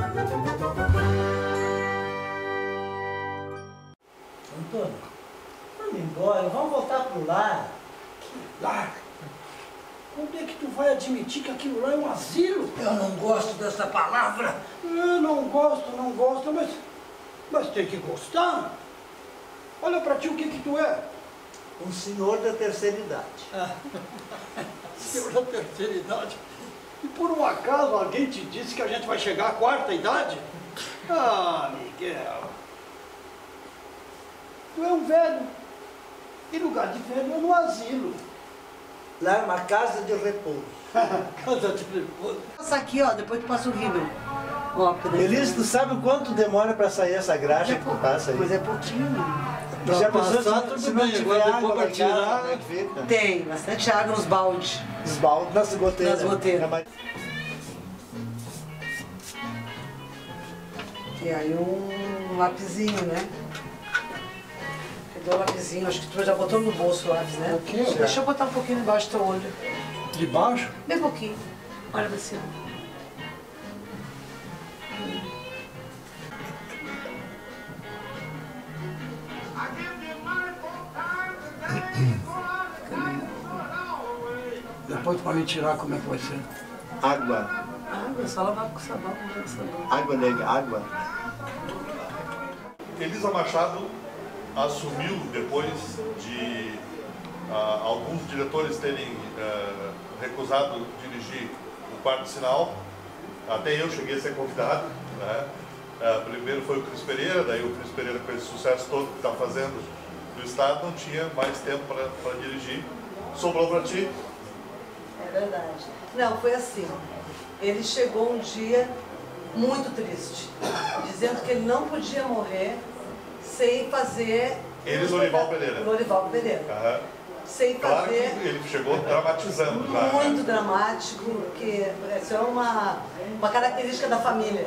Antônio, vamos embora, vamos voltar pro lar. Que lar? Quando é que tu vai admitir que aquilo lá é um asilo? Eu não gosto dessa palavra. Eu não gosto, mas tem que gostar. Olha pra ti o que tu é. Um senhor da terceira idade. Senhor da terceira idade. E por um acaso alguém te disse que a gente vai chegar à quarta idade? Ah, Miguel. Tu é um velho. E lugar de velho é no asilo. Lá é uma casa de repouso. Casa de repouso. Passa aqui, ó, depois tu passa o rímel. Ó, Elis, tu sabe o quanto demora para sair essa graxa que tu passa aí? Mas é pouquinho. Já pensou passar, se tudo não bem, tiver agora água depois lá em pra casa, tirar- como é que fica? Tem bastante água nos baldes. Os baldes nas goteiras. Nas goteiras. É, mas- E aí um lapisinho, né? Cadê o lapisinho? Acho que tu já botou no bolso o lápis, né? O quê? Deixa eu botar um pouquinho embaixo do teu olho. De baixo? Bem pouquinho. Olha pra cima. Depois pra me tirar como é que vai ser. Água. Água, só lavar com sabão, com sabão. Água, nega, água. Elisa Machado assumiu depois de alguns diretores terem recusado dirigir o Quarto Sinal. Até eu cheguei a ser convidado, né? Primeiro foi o Cris Pereira, daí o Cris Pereira, com esse sucesso todo que está fazendo no Estado, não tinha mais tempo para dirigir. Sobrou para ti. É verdade. Não, foi assim. Ele chegou um dia muito triste, dizendo que ele não podia morrer sem fazer... Eles, Lorival Pereira. Lorival Pereira. Aham. Sem Claro fazer... que ele chegou dramatizando já. Muito dramático, porque isso é uma característica da família.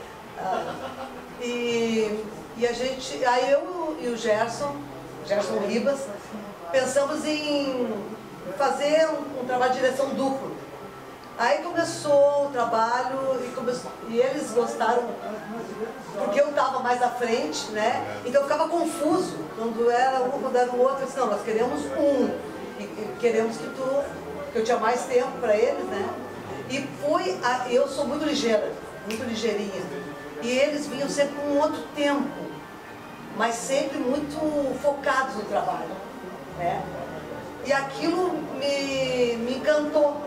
E a gente, aí eu e o Gerson Ribas, pensamos em fazer um trabalho de direção duplo. Aí começou o trabalho e eles gostaram, porque eu estava mais à frente, né? Então ficava confuso quando era um, quando era o outro. Eu disse, não, nós queremos um, e queremos que eu tinha mais tempo para eles, né? E eu sou muito ligeira, muito ligeirinha. E eles vinham sempre com um outro tempo, mas sempre muito focados no trabalho, né? E aquilo me encantou.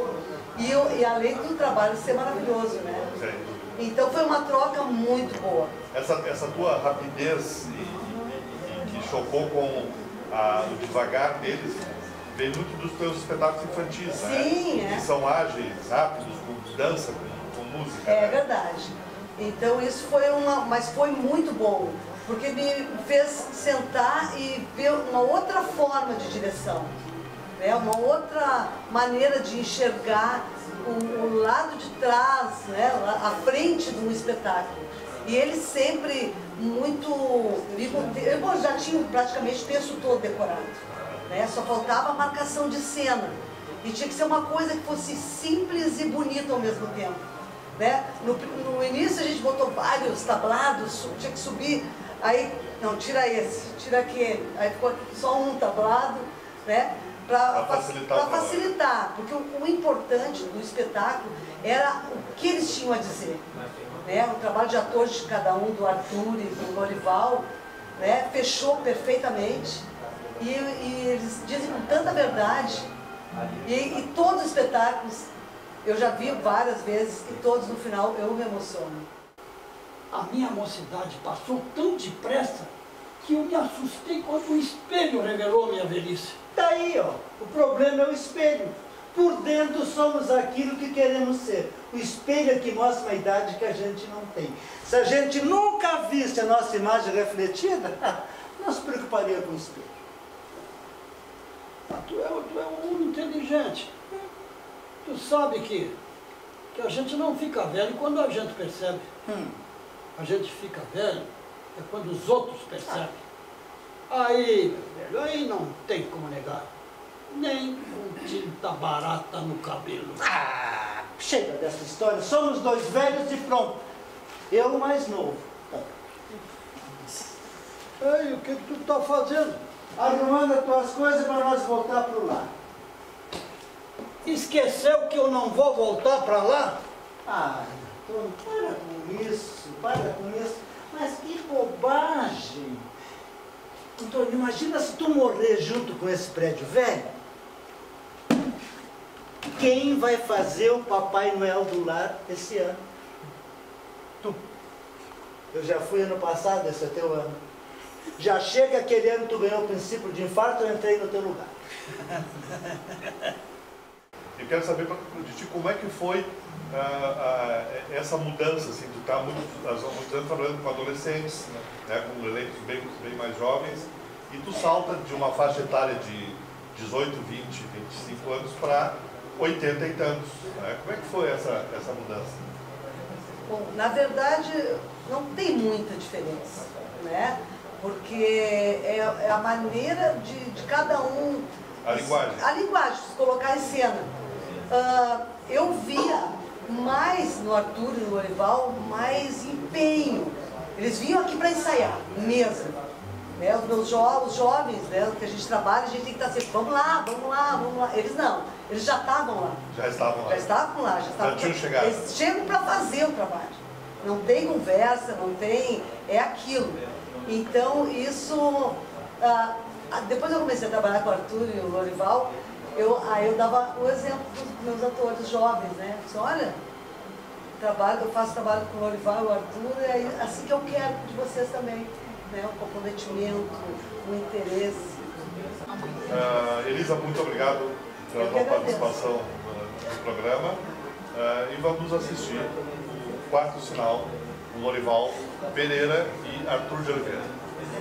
E além do trabalho ser maravilhoso, né? Sim. Então foi uma troca muito boa. Essa tua rapidez que chocou com o devagar deles, vem muito dos teus espetáculos infantis, Sim, né? é. Que são ágeis, rápidos, com dança, com música. É né? verdade. Então isso foi mas foi muito bom, porque me fez sentar e ver uma outra forma de direção, né? Uma outra maneira de enxergar o lado de trás, né? A frente de um espetáculo. E ele sempre muito... Eu já tinha praticamente o texto todo decorado, né? Só faltava a marcação de cena. E tinha que ser uma coisa que fosse simples e bonita ao mesmo tempo, né? No início a gente botou vários tablados, tinha que subir, aí, não, tira esse, tira aquele, aí ficou só um tablado, né? Para facilitar, porque o importante do espetáculo era o que eles tinham a dizer, né? O trabalho de atores de cada um, do Arthur e do Lorival, né? Fechou perfeitamente e eles dizem com tanta verdade e todos os espetáculos eu já vi várias vezes e todos no final eu me emociono. A minha mocidade passou tão depressa que eu me assustei quando o espelho revelou minha velhice. Daí, ó, o problema é o espelho. Por dentro somos aquilo que queremos ser. O espelho é que mostra uma idade que a gente não tem. Se a gente nunca visse a nossa imagem refletida, não se preocuparia com o espelho. Tu é um homem inteligente. Tu sabe que a gente não fica velho quando a gente percebe. A gente fica velho é quando os outros percebem. Aí, meu velho, aí não tem como negar. Nem com tinta barata no cabelo. Ah, chega dessa história. Somos dois velhos e pronto. Eu o mais novo. Ei, o que tu tá fazendo? Arrumando as tuas coisas para nós voltar para o lar. Esqueceu que eu não vou voltar para lá? Ah, Antônio, para com isso. Mas que bobagem. Antônio, imagina se tu morrer junto com esse prédio velho. Quem vai fazer o Papai Noel do lar esse ano? Tu. Eu já fui ano passado, esse é teu ano. Já chega aquele ano que tu ganhou o princípio de infarto, eu entrei no teu lugar. Eu quero saber de ti como é que foi essa mudança, assim, tu está há muitos anos trabalhando com adolescentes, né, com elencos bem mais jovens, e tu salta de uma faixa etária de 18, 20, 25 anos para 80 e tantos. Né? Como é que foi essa mudança? Bom, na verdade, não tem muita diferença, né? Porque é a maneira de cada um... A linguagem. A linguagem, se colocar em cena. Eu via mais no Arthur e no Lorival, mais empenho. Eles vinham aqui para ensaiar, mesmo. Né? Os jovens, né, que a gente trabalha, a gente tem que estar sempre, vamos lá, vamos lá, vamos lá. Eles não, eles já estavam lá. Já estavam lá. Já estavam lá, já estavam. Já tinham chegado. Eles chegam para fazer o trabalho. Não tem conversa, não tem... É aquilo. Então, isso... depois eu comecei a trabalhar com o Arthur e o Lorival, aí eu dava o exemplo dos meus atores jovens, né? Disse, olha, eu faço trabalho com o Lorival e o Arthur, é assim que eu quero de vocês também. Né? O comprometimento, o interesse. Elisa, muito obrigado pela tua participação no programa. E vamos assistir o quarto sinal, o Lorival Pereira e Arthur de Oliveira.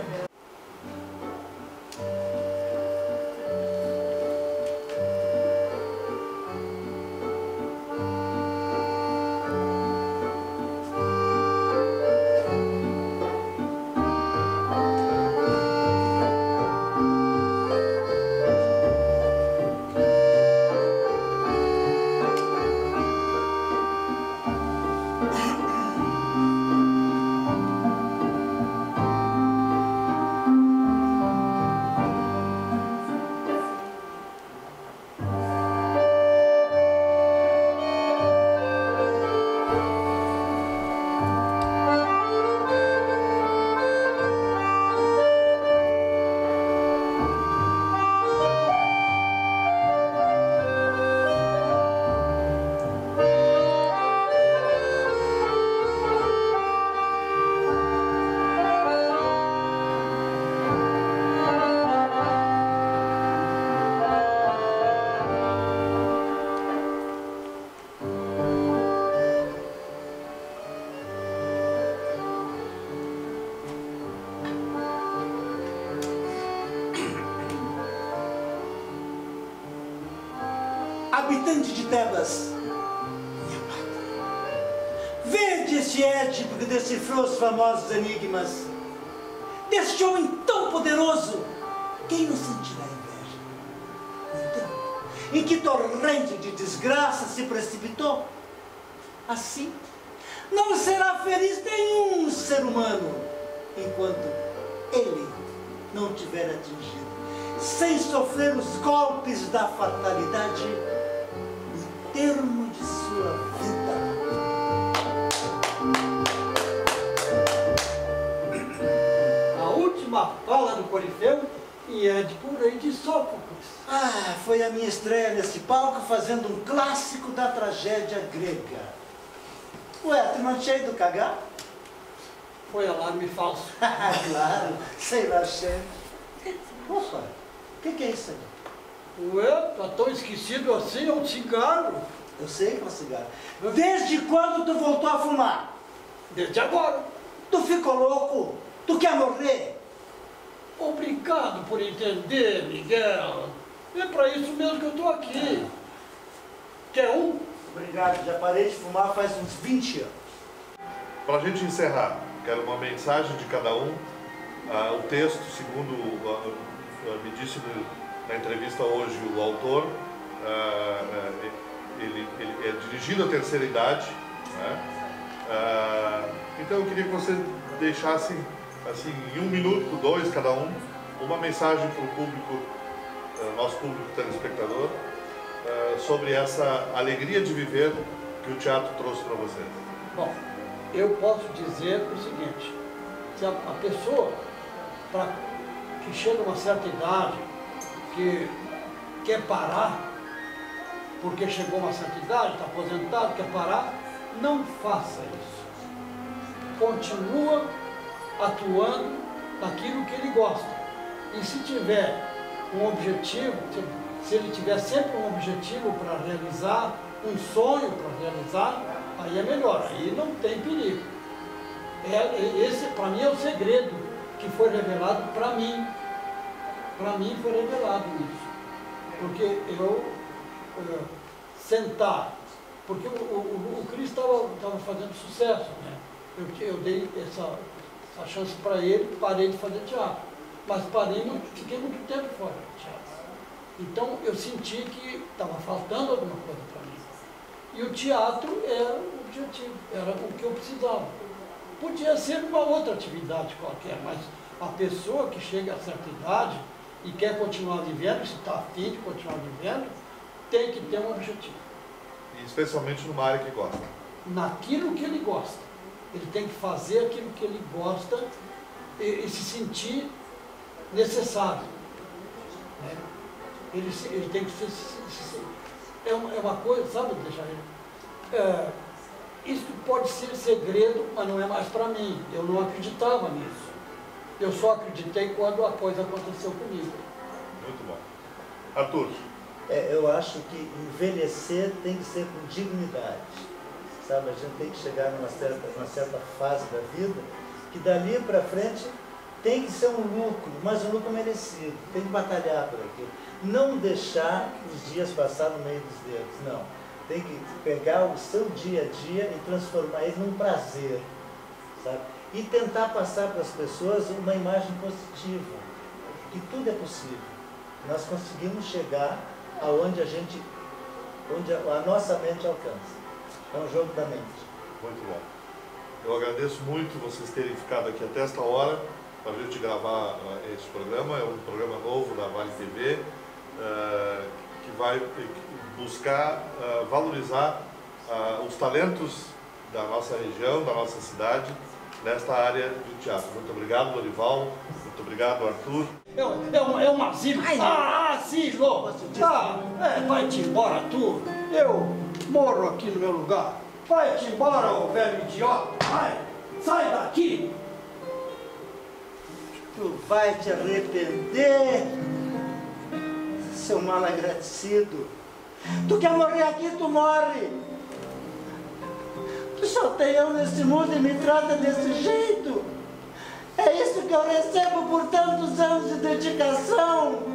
Habitante de Tebas, vede este Édipo que decifrou os famosos enigmas, deste homem tão poderoso, quem não sentirá inveja? Então, em que torrente de desgraça se precipitou? Assim, não será feliz nenhum ser humano, enquanto ele não tiver atingido, sem sofrer os golpes da fatalidade, o termo de sua vida. A última fala do Corifeu e Édipo, rei de Sófocles. Ah, foi a minha estreia nesse palco fazendo um clássico da tragédia grega. Ué, tu não tinha ido cagar? Foi alarme falso. Claro, sei lá, chefe. Opa, o que é isso aí? Ué, tá tão esquecido assim, é um cigarro. Eu sei que é um cigarro. Desde quando tu voltou a fumar? Desde agora. Tu ficou louco? Tu quer morrer? Obrigado por entender, Miguel. É para isso mesmo que eu tô aqui. Quer um? Obrigado, já parei de fumar faz uns 20 anos. Para a gente encerrar, quero uma mensagem de cada um. O texto, segundo me disse na entrevista hoje o autor, ele é dirigido à terceira idade, né? E Então eu queria que você deixasse, assim, em 1 minuto, 2 cada um, uma mensagem para o público, nosso público telespectador, sobre essa alegria de viver que o teatro trouxe para vocês. Bom, eu posso dizer o seguinte, se a pessoa que chega a uma certa idade, que quer parar, porque chegou a uma certa idade, está aposentado, quer parar, não faça isso. Continua atuando naquilo que ele gosta. E se tiver um objetivo, se ele tiver sempre um objetivo para realizar, um sonho para realizar, aí é melhor, aí não tem perigo. Esse, para mim, é o segredo que foi revelado para mim. Para mim foi revelado isso. Porque eu sentar, porque o Cris estava fazendo sucesso, né? Eu dei essa chance para ele, parei de fazer teatro. Mas fiquei muito tempo fora do teatro. Então eu senti que estava faltando alguma coisa para mim. E o teatro era o objetivo, era o que eu precisava. Podia ser uma outra atividade qualquer, mas a pessoa que chega a certa idade e quer continuar vivendo, se está afim de continuar vivendo, tem que ter um objetivo. E especialmente numa área que gosta. Naquilo que ele gosta. Ele tem que fazer aquilo que ele gosta e se sentir necessário. Né? Ele tem que é uma coisa, sabe, Jair? Isso pode ser segredo, mas não é mais para mim. Eu não acreditava nisso. Eu só acreditei quando a coisa aconteceu comigo. Muito bom. Arthur. Eu acho que envelhecer tem que ser com dignidade. Sabe, a gente tem que chegar numa certa fase da vida, que dali para frente tem que ser um lucro, mas um lucro merecido. Tem que batalhar por aquilo. Não deixar os dias passar no meio dos dedos, não. Tem que pegar o seu dia a dia e transformar ele num prazer, sabe? E tentar passar para as pessoas uma imagem positiva, que tudo é possível. Nós conseguimos chegar aonde onde a nossa mente alcança. É um jogo da mente. Muito bom. Eu agradeço muito vocês terem ficado aqui até esta hora para a gente gravar esse programa. É um programa novo da Vale TV, que vai buscar valorizar os talentos da nossa região, da nossa cidade, nesta área do teatro. Muito obrigado, Dorival. Muito obrigado, Arthur. É um asilo. Asilo! Vai-te embora, tu. Eu moro aqui no meu lugar. Vai-te embora, ô velho idiota. Vai, sai daqui. Tu vai te arrepender, seu mal agradecido. Tu quer morrer aqui, tu morre. Tu só tem eu nesse mundo e me trata desse jeito. É isso que eu recebo por tantos anos de dedicação.